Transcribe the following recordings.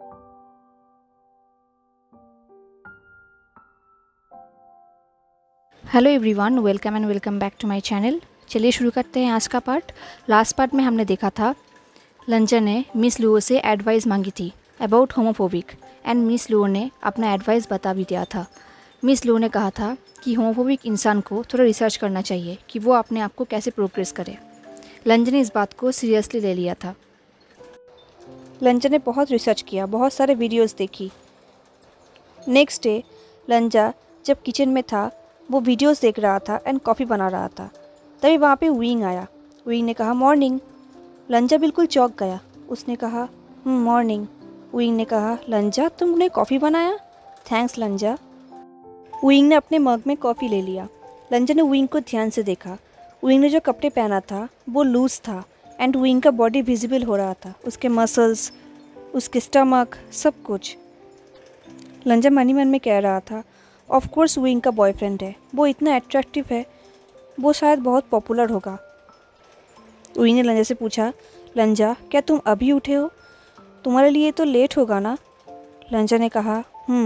Hello everyone, welcome back to my channel. चलिए शुरू करते हैं आज का पार्ट। लास्ट पार्ट में हमने देखा था लंचा ने मिस लुओ से एडवाइस मांगी थी about homophobic and miss Luo ने अपना एडवाइस बता भी दिया था। मिस लुओ ने कहा था कि होमोफोबिक इंसान को थोड़ा रिसर्च करना चाहिए कि वो अपने आप को कैसे प्रोग्रेस करे। लंचा ने इस बात को सीरियसली ले लिया था। लंचा ने बहुत रिसर्च किया, बहुत सारे वीडियोस देखी। नेक्स्ट डे लंचा जब किचन में था वो वीडियोस देख रहा था एंड कॉफ़ी बना रहा था। तभी वहाँ पे विंग आया। विंग ने कहा मॉर्निंग। लंचा बिल्कुल चौंक गया। उसने कहा मॉर्निंग। विंग ने कहा लंचा तुमने कॉफ़ी बनाया? थैंक्स लंचा। विंग ने अपने मग में कॉफ़ी ले लिया। लंचा ने विंग को ध्यान से देखा। विंग ने जो कपड़े पहना था वो लूज था एंड विंग का बॉडी विजिबल हो रहा था, उसके मसल्स, उसके स्टमक, सब कुछ। लंचा मन ही मन में कह रहा था ऑफ कोर्स विंग का बॉयफ्रेंड है, वो इतना अट्रैक्टिव है, वो शायद बहुत पॉपुलर होगा। विंग ने लंचा से पूछा लंचा क्या तुम अभी उठे हो? तुम्हारे लिए तो लेट होगा ना? लंचा ने कहा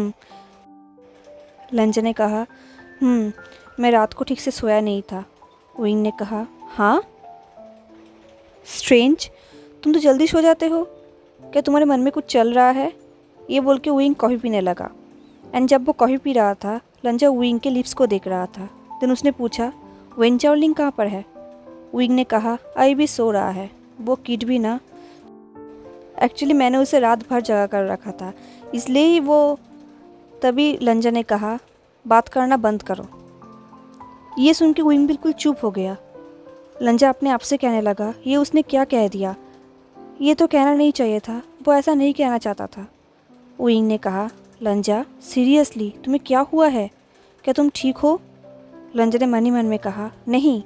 मैं रात को ठीक से सोया नहीं था। विंग ने कहा हाँ? स्ट्रेंज, तुम तो जल्दी सो जाते हो, क्या तुम्हारे मन में कुछ चल रहा है? ये बोल के विंग कॉफ़ी पीने लगा। एंड जब वो कॉफ़ी पी रहा था लंचा विंग के लिप्स को देख रहा था। देन उसने पूछा वेन चाओलिंग कहाँ पर है? विंग ने कहा अभी भी सो रहा है, वो किड भी ना, एक्चुअली मैंने उसे रात भर जगा कर रखा था इसलिए ही वो। तभी लंचा ने कहा बात करना बंद करो। ये सुन के विंग बिल्कुल चुप हो गया। लंचा अपने आप से कहने लगा ये उसने क्या कह दिया, ये तो कहना नहीं चाहिए था, वो ऐसा नहीं कहना चाहता था। विंग ने कहा लंचा सीरियसली तुम्हें क्या हुआ है, क्या तुम ठीक हो? लंचा ने मन ही मन में कहा नहीं।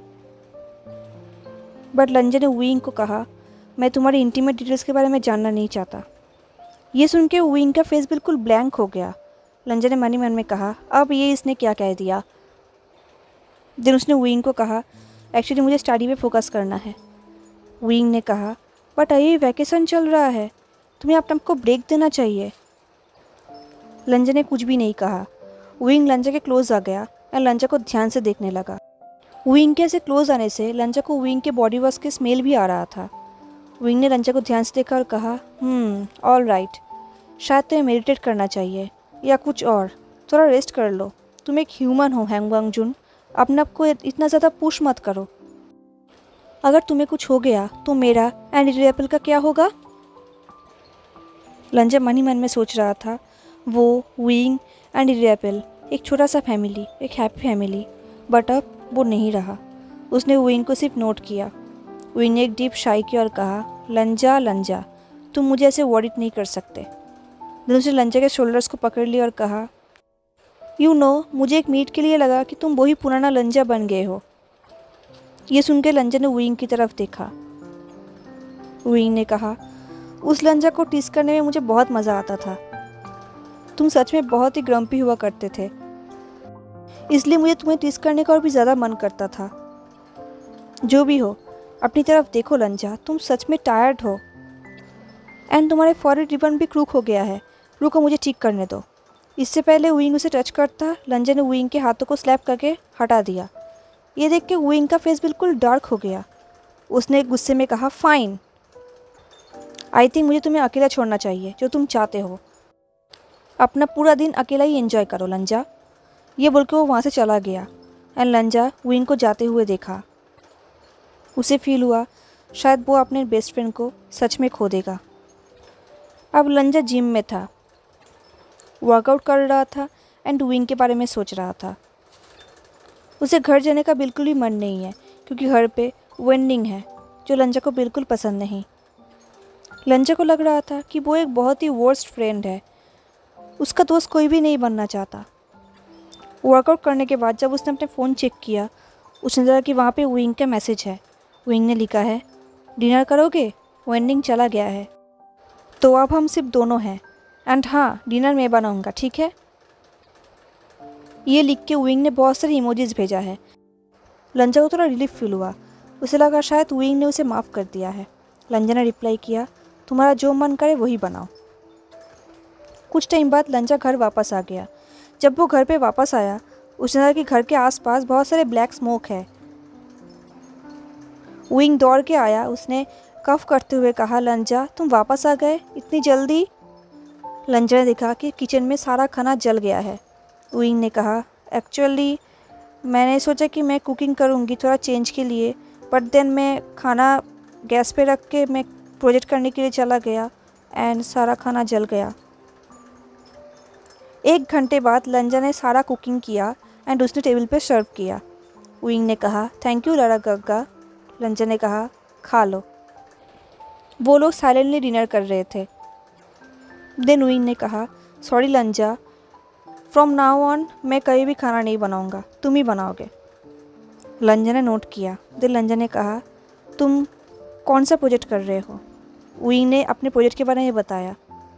बट लंचा ने विंग को कहा मैं तुम्हारी इंटीमेट डिटेल्स के बारे में जानना नहीं चाहता। ये सुन के विंग का फेस बिल्कुल ब्लैंक हो गया। लंचा ने मन ही मन में कहा अब ये इसने क्या कह दिया। देन उसने विंग को कहा एक्चुअली मुझे स्टडी पे फोकस करना है। विंग ने कहा बट अभी वैकेशन चल रहा है, तुम्हें अपने आप को ब्रेक देना चाहिए। लंचा ने कुछ भी नहीं कहा। विंग लंचा के क्लोज आ गया और लंचा को ध्यान से देखने लगा। विंग के ऐसे क्लोज आने से लंचा को विंग के बॉडी वॉश के स्मेल भी आ रहा था। विंग ने लंचा को ध्यान से देखा और कहा ऑल राइट, शायद तुम्हें मेडिटेट करना चाहिए या कुछ और, थोड़ा रेस्ट कर लो। तुम एक ह्यूमन हो हैंग वांग जुन, अपने आप को इतना ज़्यादा पुश मत करो। अगर तुम्हें कुछ हो गया तो मेरा एंड एप्पल का क्या होगा? लंचा मन ही मन में सोच रहा था वो, विंग एंड एप्पल, एक छोटा सा फैमिली, एक हैप्पी फैमिली, बट अब वो नहीं रहा। उसने विंग को सिर्फ नोट किया। विंग ने एक डीप शाई की और कहा लंजा तुम मुझे ऐसे वर्डिट नहीं कर सकते। देन उसने लंचा के शोल्डर्स को पकड़ लिया और कहा मुझे एक मिनट के लिए लगा कि तुम वही पुराना लंजा बन गए हो। ये सुन के लंचा ने विंग की तरफ देखा। विंग ने कहा उस लंजा को टीस करने में मुझे बहुत मज़ा आता था, तुम सच में बहुत ही ग्रम्पी हुआ करते थे, इसलिए मुझे तुम्हें टीस करने का और भी ज़्यादा मन करता था। जो भी हो अपनी तरफ देखो लंचा, तुम सच में टायर्ड हो एंड तुम्हारे फॉरहेड रिबन भी क्रूक हो गया है। रुको मुझे ठीक करने दो। इससे पहले विंग उसे टच करता लंचा ने विंग के हाथों को स्लैप करके हटा दिया। ये देख के विंग का फेस बिल्कुल डार्क हो गया। उसने गुस्से में कहा फाइन, आई थिंक मुझे तुम्हें अकेला छोड़ना चाहिए, जो तुम चाहते हो। अपना पूरा दिन अकेला ही एंजॉय करो लंचा। ये बोल के वो वहाँ से चला गया एंड लंचा विंग को जाते हुए देखा। उसे फील हुआ शायद वो अपने बेस्ट फ्रेंड को सच में खो देगा। अब लंचा जिम में था, वर्कआउट कर रहा था एंड विंग के बारे में सोच रहा था। उसे घर जाने का बिल्कुल भी मन नहीं है क्योंकि घर पे वेंडिंग है जो लंचा को बिल्कुल पसंद नहीं। लंचा को लग रहा था कि वो एक बहुत ही वर्स्ट फ्रेंड है, उसका दोस्त कोई भी नहीं बनना चाहता। वर्कआउट करने के बाद जब उसने अपने फ़ोन चेक किया उसने देखा कि वहाँ पे विंग का मैसेज है। विंग ने लिखा है डिनर करोगे, वेंडिंग चला गया है, तो अब हम सिर्फ दोनों हैं एंड हाँ डिनर मैं बनाऊँगा, ठीक है? ये लिख के विंग ने बहुत सारे इमोजीज भेजा है। लंचा को थोड़ा रिलीफ फील हुआ, उसे लगा शायद विंग ने उसे माफ़ कर दिया है। लंचा ने रिप्लाई किया तुम्हारा जो मन करे वही बनाओ। कुछ टाइम बाद लंजा घर वापस आ गया। जब वो घर पे वापस आया, उसने देखा कि घर के आसपास बहुत सारे ब्लैक स्मोक है। विंग दौड़ के आया। उसने कफ करते हुए कहा, लंजा तुम वापस आ गए इतनी जल्दी? लंजा ने देखा कि किचन में सारा खाना जल गया है। विंग ने कहा, एक्चुअली मैंने सोचा कि मैं कुकिंग करूँगी थोड़ा चेंज के लिए, बट देन मैं खाना गैस पे रख के मैं प्रोजेक्ट करने के लिए चला गया एंड सारा खाना जल गया। 1 घंटे बाद लंजा ने सारा कुकिंग किया एंड उसने टेबल पे सर्व किया। विंग ने कहा, थैंक यू लारा गग्गा। लंजा ने कहा, खा लो। वो लोग साइलेंटली डिनर कर रहे थे। देन विंग ने कहा, सॉरी लंजा, फ्रॉम नाउ ऑन मैं कभी भी खाना नहीं बनाऊंगा, तुम ही बनाओगे। लंजा ने नोट किया। देन लंजा ने कहा, तुम कौन सा प्रोजेक्ट कर रहे हो? विंग ने अपने प्रोजेक्ट के बारे में बताया।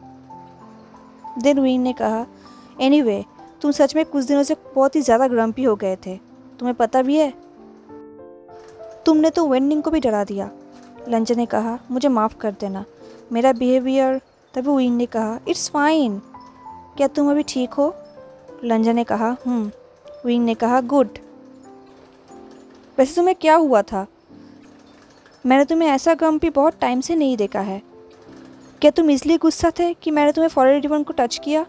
देन विंग ने कहा, एनीवे तुम सच में कुछ दिनों से बहुत ही ज़्यादा ग्रम्पी हो गए थे, तुम्हें पता भी है? तुमने तो वेंडिंग को भी डरा दिया। लंजा ने कहा, मुझे माफ़ कर देना, मेरा बिहेवियर। तभी विंग ने कहा, इट्स फाइन, क्या तुम अभी ठीक हो? लंजा ने कहा, विंग ने कहा, गुड। वैसे तुम्हें क्या हुआ था? मैंने तुम्हें ऐसा ग्रम्पी बहुत टाइम से नहीं देखा है। क्या तुम इसलिए गुस्सा थे कि मैंने तुम्हें फॉरेन रिबन को टच किया?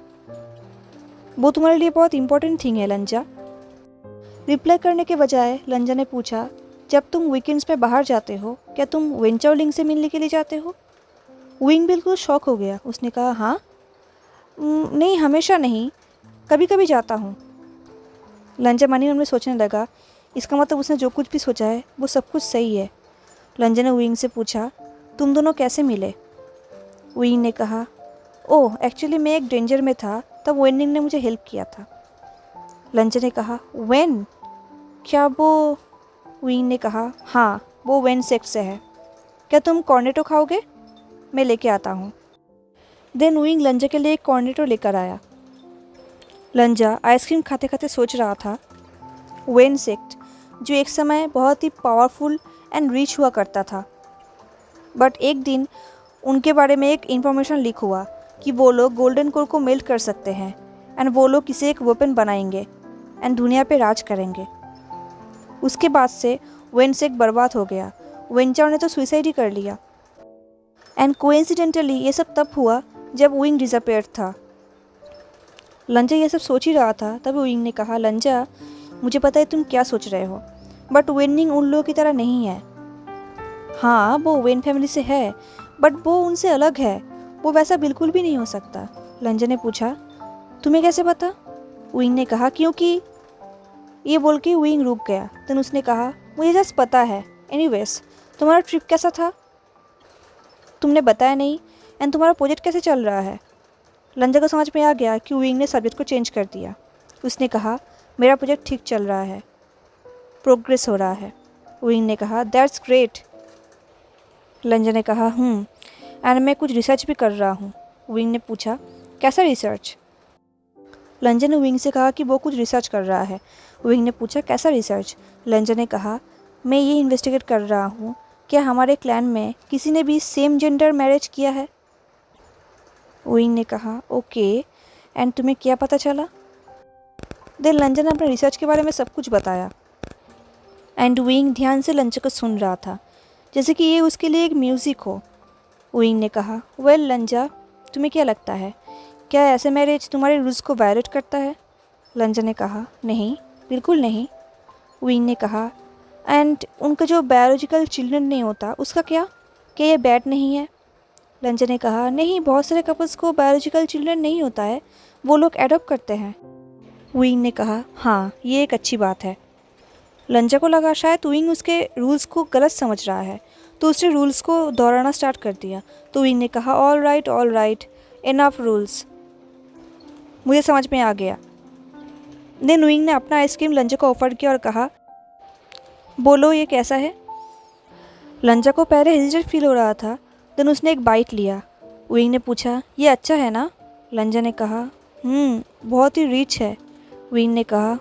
वो तुम्हारे लिए बहुत इंपॉर्टेंट थिंग है लंजा। रिप्लाई करने के बजाय लंजा ने पूछा, जब तुम वीकेंड्स पे बाहर जाते हो क्या तुम वेंचाओलिंग से मिलने के लिए जाते हो? विंग बिल्कुल शॉक हो गया। उसने कहा, हाँ नहीं, हमेशा नहीं, कभी कभी जाता हूँ। लंजा मनी में सोचने लगा, इसका मतलब उसने जो कुछ भी सोचा है वो सब कुछ सही है। लंजा ने विंग से पूछा, तुम दोनों कैसे मिले? विंग ने कहा, ओह एक्चुअली मैं एक डेंजर में था, तब वेंडिंग ने मुझे हेल्प किया था। लंजा ने कहा, वेन? क्या वो? विंग ने कहा, हाँ वो वेन सेक्ट से है। क्या तुम कॉर्नेटो खाओगे? मैं लेके आता हूँ। देन विंग लंजा के लिए एक कॉर्नेटो लेकर आया। लंजा आइसक्रीम खाते खाते सोच रहा था, वेन सेक्ट जो एक समय बहुत ही पावरफुल एंड रिच हुआ करता था, बट एक दिन उनके बारे में एक इन्फॉर्मेशन लीक हुआ कि वो लोग गोल्डन कोर को मेल्ट कर सकते हैं एंड वो लोग किसी एक वेपन बनाएंगे एंड दुनिया पे राज करेंगे। उसके बाद से वेन सेक्ट बर्बाद हो गया। वेंचाओ ने तो सुसाइड ही कर लिया। एंड कोइंसिडेंटली ये सब तब हुआ जब विंग डिसअपीयर्ड था। लंजा ये सब सोच ही रहा था, तब विंग ने कहा, लंजा मुझे पता है तुम क्या सोच रहे हो, बट वेनिंग उन लोगों की तरह नहीं है। हाँ वो वेन फैमिली से है, बट वो उनसे अलग है, वो वैसा बिल्कुल भी नहीं हो सकता। लंजा ने पूछा, तुम्हें कैसे पता? विंग ने कहा, क्योंकि ये बोल के विंग रुक गया। देन उसने कहा, मुझे जस्ट पता है। एनीवेज तुम्हारा ट्रिप कैसा था? तुमने बताया नहीं। एंड तुम्हारा प्रोजेक्ट कैसे चल रहा है? लंजा को समझ में आ गया कि विंग ने सब्जेक्ट को चेंज कर दिया। उसने कहा, मेरा प्रोजेक्ट ठीक चल रहा है, प्रोग्रेस हो रहा है। विंग ने कहा, दैट्स ग्रेट। लंजा ने कहा, एंड मैं कुछ रिसर्च भी कर रहा हूँ। विंग ने पूछा, कैसा रिसर्च? लंजा ने विंग से कहा कि वो कुछ रिसर्च कर रहा है। विंग ने पूछा, कैसा रिसर्च? लंजा ने कहा, मैं ये इन्वेस्टिगेट कर रहा हूँ क्या हमारे क्लैन में किसी ने भी सेम जेंडर मैरिज किया है। विंग ने कहा, ओके, एंड तुम्हें क्या पता चला? देन लंजा ने अपने रिसर्च के बारे में सब कुछ बताया एंड विंग ध्यान से लंजा को सुन रहा था जैसे कि ये उसके लिए एक म्यूज़िक हो। विंग ने कहा, वेल लंजा तुम्हें क्या लगता है, क्या ऐसे मैरिज तुम्हारे रूल्स को वायलेट करता है? लंजा ने कहा, नहीं बिल्कुल नहीं। विंग ने कहा, एंड उनका जो बायोलॉजिकल चिल्ड्रन नहीं होता उसका क्या ये बैड नहीं है? लंजा ने कहा, नहीं, बहुत सारे कपल्स को बायोलॉजिकल चिल्ड्रन नहीं होता है, वो लोग एडॉप्ट करते हैं। विंग ने कहा, हाँ ये एक अच्छी बात है। लंजा को लगा शायद विंग उसके रूल्स को गलत समझ रहा है, तो उसने रूल्स को दोहराना स्टार्ट कर दिया। तो विंग ने कहा, ऑल राइट, इनफ रूल्स, मुझे समझ में आ गया। देन विंग ने अपना आइसक्रीम लंजा को ऑफर किया और कहा, बोलो ये कैसा है? लंजा को पहले हेजिटेट फील हो रहा था, देन उसने एक बाइट लिया। विंग ने पूछा, ये अच्छा है ना? लंजा ने कहा, बहुत ही रिच है। विंग ने कहा,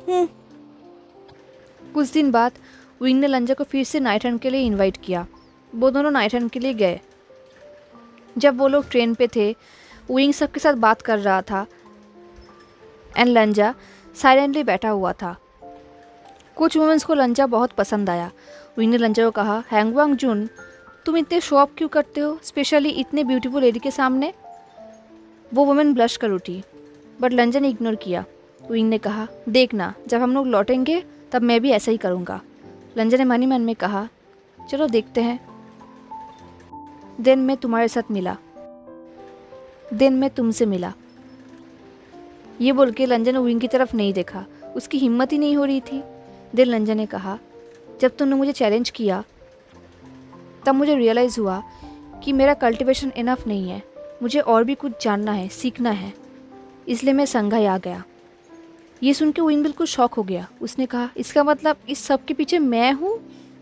कुछ दिन बाद विंग ने लंजा को फिर से नाइट रन के लिए इनवाइट किया। वो दोनों नाइट रन के लिए गए। जब वो लोग ट्रेन पे थे, विंग सबके साथ बात कर रहा था एंड लंजा साइलेंटली बैठा हुआ था। कुछ वुमेंस को लंजा बहुत पसंद आया। विंग ने लंजा को कहा, हैंगवांग जुन, तुम इतने शो ऑफ क्यों करते हो, स्पेशली इतने ब्यूटीफुल लेडी के सामने। वो वुमेन ब्लश कर उठी, बट लंजा ने इग्नोर किया। विंग ने कहा, देखना जब हम लोग लौटेंगे तब मैं भी ऐसा ही करूँगा। लंजा ने मन ही मन में कहा, चलो देखते हैं। देन मैं तुम्हारे साथ मिला, देन मैं तुमसे मिला। ये बोल के लंजा ने विंग की तरफ नहीं देखा, उसकी हिम्मत ही नहीं हो रही थी। देन लंजा ने कहा, जब तुमने मुझे चैलेंज किया तब मुझे रियलाइज़ हुआ कि मेरा कल्टीवेशन इनफ नहीं है, मुझे और भी कुछ जानना है, सीखना है, इसलिए मैं संघाई आ गया। ये सुन के विंग बिल्कुल शॉक हो गया। उसने कहा, इसका मतलब इस सब के पीछे मैं हूँ?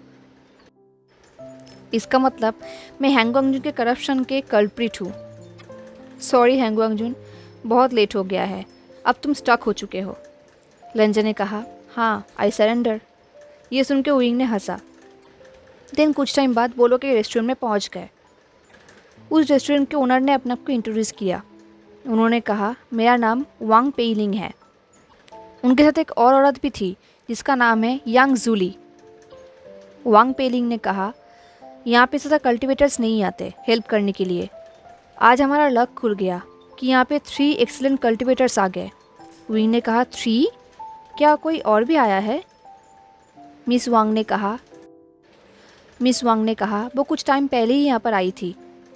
इसका मतलब मैं हैंगवांग जुन के करप्शन के कल्प्रिट हूँ। सॉरी हैंगवांग जुन, बहुत लेट हो गया है, अब तुम स्टक हो चुके हो। लंजा ने कहा, हाँ आई सरेंडर। ये सुन के विंग ने हंसा। देन कुछ टाइम बाद वो लोग एक रेस्टोरेंट में पहुंच गए। उस रेस्टोरेंट के ओनर ने अपने आप को इंट्रोड्यूस किया। उन्होंने कहा, मेरा नाम वांग पेइलिंग है। उनके साथ एक और औरत भी थी जिसका नाम है यांग जूली। वांग पेइलिंग ने कहा, यहाँ पे ज़्यादा कल्टिवेटर्स नहीं आते हेल्प करने के लिए। आज हमारा लक खुल गया कि यहाँ पे 3 एक्सीलेंट कल्टिवेटर्स आ गए। विंग ने कहा, 3? क्या कोई और भी आया है? मिस वांग ने कहा, वो कुछ टाइम पहले ही यहाँ पर आई थी,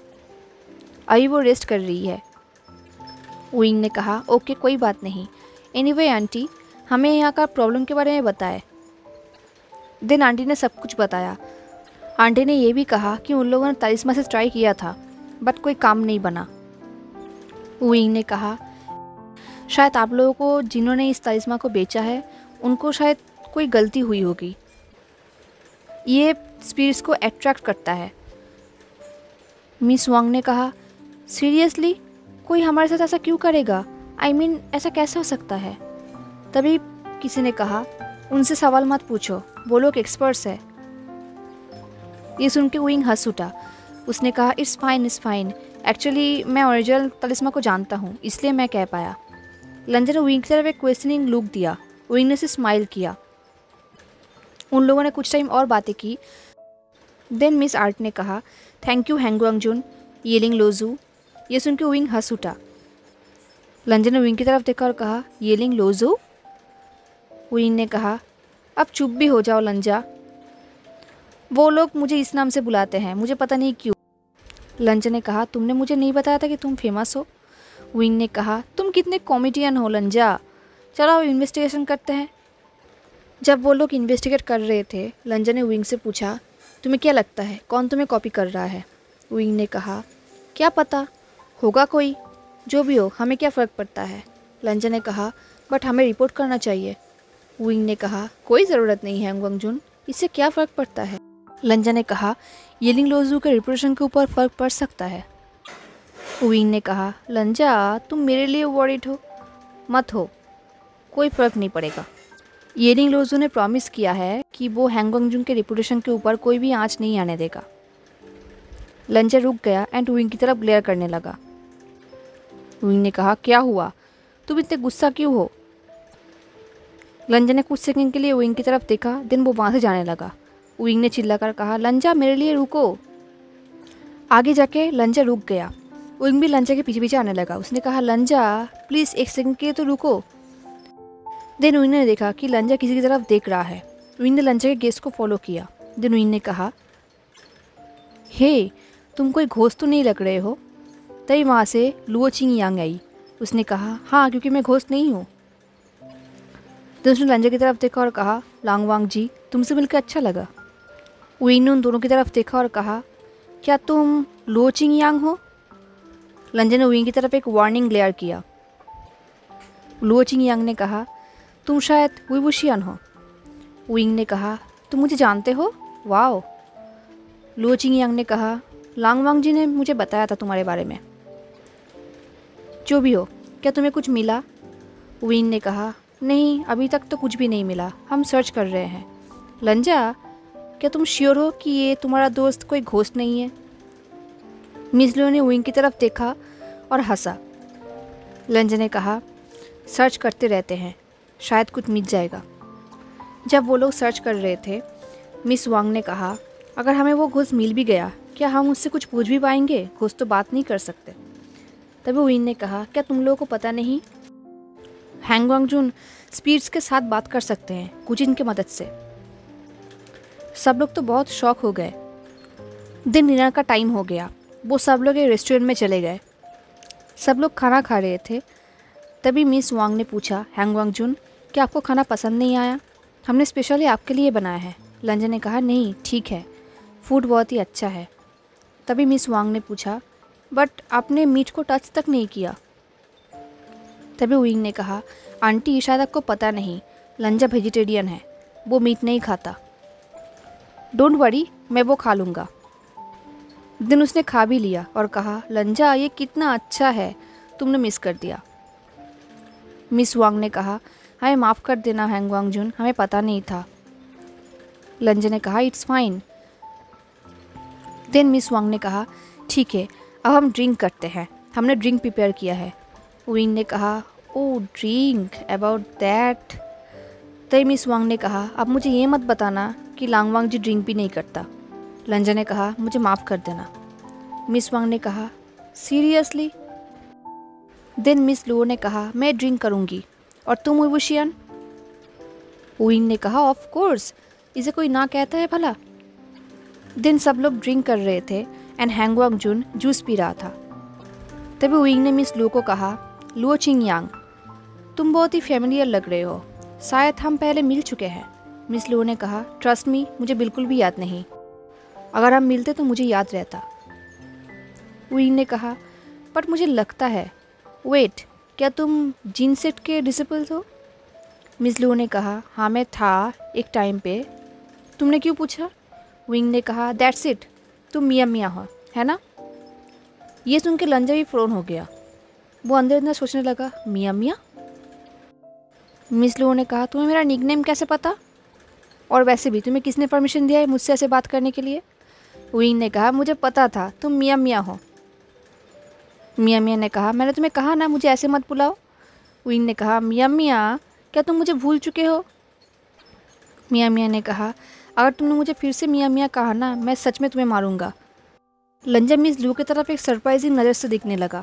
अभी वो रेस्ट कर रही है। विंग ने कहा, ओके कोई बात नहीं। एनीवे आंटी, हमें यहाँ का प्रॉब्लम के बारे में बताएं। देन आंटी ने सब कुछ बताया। आंटी ने ये भी कहा कि उन लोगों ने तालिस्मा से ट्राई किया था बट कोई काम नहीं बना। विंग ने कहा, शायद आप लोगों को जिन्होंने इस तालिस्मा को बेचा है उनको शायद कोई गलती हुई होगी, ये स्पिरिट्स को अट्रैक्ट करता है। मिस वांग ने कहा, सीरियसली कोई हमारे साथ ऐसा क्यों करेगा? आई मीन ऐसा कैसे हो सकता है? तभी किसी ने कहा, उनसे सवाल मत पूछो, वो लोग एक्सपर्ट्स है। ये सुन के विंग हंस उठा। उसने कहा, इट्स फाइन, एक्चुअली मैं ओरिजिनल तालिस्मा को जानता हूँ इसलिए मैं कह पाया। लंजा ने विंग की तरफ एक क्वेश्चनिंग लुक दिया। विंग ने उसे स्माइल किया। उन लोगों ने कुछ टाइम और बातें की। देन मिस आर्ट ने कहा, थैंक यू हैंगवांग जुन, येलिंग लोजू। ये सुन के विंग हंस उठा। लंजा ने विंग की तरफ देखा और कहा, येलिंग लोजू? विंग ने कहा, अब चुप भी हो जाओ लंजा, वो लोग मुझे इस नाम से बुलाते हैं, मुझे पता नहीं क्यों। लंजा ने कहा, तुमने मुझे नहीं बताया था कि तुम फेमस हो। विंग ने कहा, तुम कितने कॉमेडियन हो लंजा, चलो इन्वेस्टिगेशन करते हैं। जब वो लोग इन्वेस्टिगेट कर रहे थे, लंजा ने विंग से पूछा, तुम्हें क्या लगता है कौन तुम्हें कॉपी कर रहा है? विंग ने कहा, क्या पता, होगा कोई, जो भी हो हमें क्या फ़र्क पड़ता है। लंजा ने कहा, बट हमें रिपोर्ट करना चाहिए। विंग ने कहा, कोई ज़रूरत नहीं है हैंगवांग जुन, इससे क्या फ़र्क पड़ता है। लंजा ने कहा, येलिंग लोजू के रिपोर्टेशन के ऊपर फ़र्क पड़ सकता है। विंग ने कहा, लंजा तुम मेरे लिए वॉरिड हो? मत हो, कोई फ़र्क नहीं पड़ेगा। येलिंग लोजू ने प्रॉमिस किया है कि वो हैंगवांग जुन के रिपोर्टेशन के ऊपर कोई भी आँच नहीं आने देगा। लंजा रुक गया एंड विंग की तरफ ग्लेयर करने लगा। विंग ने कहा, क्या हुआ, तुम इतने गुस्सा क्यों हो? लंजा ने कुछ सेकंड के लिए विंग की तरफ देखा, देन वो वहाँ से जाने लगा। विंग ने चिल्लाकर कहा, लंजा मेरे लिए रुको। आगे जाके लंजा रुक गया। विंग भी लंजा के पीछे पीछे आने लगा। उसने कहा, लंजा प्लीज़ एक सेकंड के लिए तो रुको। देन विंग ने देखा कि लंजा किसी की तरफ देख रहा है। विंग ने लंजा के गेस को फॉलो किया। देन विंग ने कहा, हे तुम कोई घोस्ट तो नहीं लग रहे हो? तभी वहाँ से लुओ चिंग यांग आई। उसने कहा, हाँ क्योंकि मैं घोस्ट नहीं हूँ। तो उसने लंजा की तरफ देखा और कहा, लांगवांग जी तुमसे मिलकर अच्छा लगा। विंग ने उन दोनों की तरफ देखा और कहा, क्या तुम लुओ चिंग यांग हो? लंजा ने विंग की तरफ एक वार्निंग ग्लेयर किया। लुओ चिंग यांग ने कहा, तुम शायद वुइवुशियन हो। विंग ने कहा, तुम मुझे जानते हो? वाओ। लुओ चिंग यांग ने कहा, लांगवांग जी ने मुझे बताया था तुम्हारे बारे में। जो भी हो, क्या तुम्हें कुछ मिला? विंग ने कहा, नहीं अभी तक तो कुछ भी नहीं मिला, हम सर्च कर रहे हैं। लंजा क्या तुम श्योर हो कि ये तुम्हारा दोस्त कोई घोस्ट नहीं है? मिस लुओ ने विंग की तरफ देखा। और हंसा। लंजन ने कहा, सर्च करते रहते हैं, शायद कुछ मिल जाएगा। जब वो लोग सर्च कर रहे थे, मिस वांग ने कहा, अगर हमें वो घुस मिल भी गया, क्या हम उससे कुछ पूछ भी पाएंगे? घुस तो बात नहीं कर सकते। तभी विंग ने कहा, क्या तुम लोगों को पता नहीं, हैंग वांगजुन स्पिरिट्स के साथ बात कर सकते हैं कुजिन की मदद से। सब लोग तो बहुत शॉक हो गए। दिन डिनर का टाइम हो गया। वो सब लोग एक रेस्टोरेंट में चले गए। सब लोग खाना खा रहे थे। तभी मिस वांग ने पूछा, हैंग वांगजुन, क्या आपको खाना पसंद नहीं आया? हमने स्पेशली आपके लिए बनाया है। लंजन ने कहा, नहीं ठीक है, फूड बहुत ही अच्छा है। तभी मिस वांग ने पूछा, बट आपने मीट को टच तक नहीं किया। तभी विंग ने कहा, आंटी शायद आपको पता नहीं, लंजा वेजिटेरियन है, वो मीट नहीं खाता। डोंट वरी, मैं वो खा लूँगा। दिन उसने खा भी लिया और कहा, लंजा ये कितना अच्छा है, तुमने मिस कर दिया। मिस वांग ने कहा, हमें माफ़ कर देना हैंग वांगजुन, हमें पता नहीं था। लंजा ने कहा, it's fine. Then miss Wang ने कहा, ठीक है, अब हम ड्रिंक करते हैं, हमने ड्रिंक प्रिपेयर किया है। विंग ने कहा, ओह ड्रिंक, अबाउट दैट। तभी मिस वांग ने कहा, अब मुझे ये मत बताना कि लांगवांग जी ड्रिंक भी नहीं करता। लंजा ने कहा, मुझे माफ़ कर देना। मिस वांग ने कहा, सीरियसली? देन मिस लुओ ने कहा, मैं ड्रिंक करूँगी, और तुम वुशियन? विंग ने कहा, ऑफ कोर्स, इसे कोई ना कहता है भला। दिन सब लोग ड्रिंक कर रहे थे एंड हैंग वांगजुन जूस पी रहा था। तभी विंग ने मिस लुओ को कहा, लुओ चिंग यांग, तुम बहुत ही फेमिलियर लग रहे हो, शायद हम पहले मिल चुके हैं। मिस लुओ ने कहा, ट्रस्ट मी, मुझे बिल्कुल भी याद नहीं, अगर हम मिलते तो मुझे याद रहता। विंग ने कहा, बट मुझे लगता है, वेट, क्या तुम जिनसेट के डिसिपल्स हो? मिस लुओ ने कहा, हाँ मैं था एक टाइम पे। तुमने क्यों पूछा? विंग ने कहा, दैट्स इट, तुम मियाँ मियाँ हो, है ना? ये सुन के लंजा भी फ्रोन हो गया। वो अंदर अंदर सोचने लगा, मियाँ मियाँ? मिस लुओ ने कहा, तुम्हें मेरा निकनेम कैसे पता? और वैसे भी तुम्हें किसने परमिशन दिया है मुझसे ऐसे बात करने के लिए? विंग ने कहा, मुझे पता था तुम मियाँ मियाँ हो। मियाँ मियाँ ने कहा, मैंने तुम्हें कहा ना मुझे ऐसे मत बुलाओ। विंग ने कहा, मियाँ मियाँ, क्या तुम मुझे भूल चुके हो? मियाँ मियाँ ने कहा, अगर तुमने मुझे फिर से मियाँ मियाँ कहा ना, मैं सच में तुम्हें मारूंगा। लंजा मिस लू की तरफ एक सरप्राइजिंग नज़र से दिखने लगा।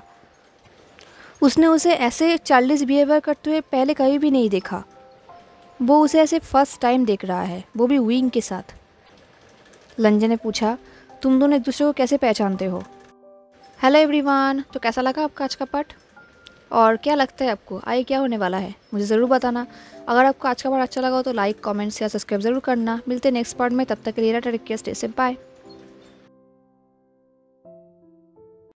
उसने उसे ऐसे चाइल्डिश बिहेवियर करते हुए पहले कभी भी नहीं देखा। वो उसे ऐसे फर्स्ट टाइम देख रहा है, वो भी विंग के साथ। लंजा ने पूछा, तुम दोनों एक दूसरे को कैसे पहचानते हो? हेलो एवरीवन, तो कैसा लगा आपका आज का पार्ट? और क्या लगता है आपको आगे क्या होने वाला है? मुझे ज़रूर बताना। अगर आपको आज का पार्ट अच्छा लगा हो तो लाइक, कमेंट्स या सब्सक्राइब ज़रूर करना। मिलते हैं नेक्स्ट पार्ट में, तब तक के लिए रिक्वेस्ट है, बाय।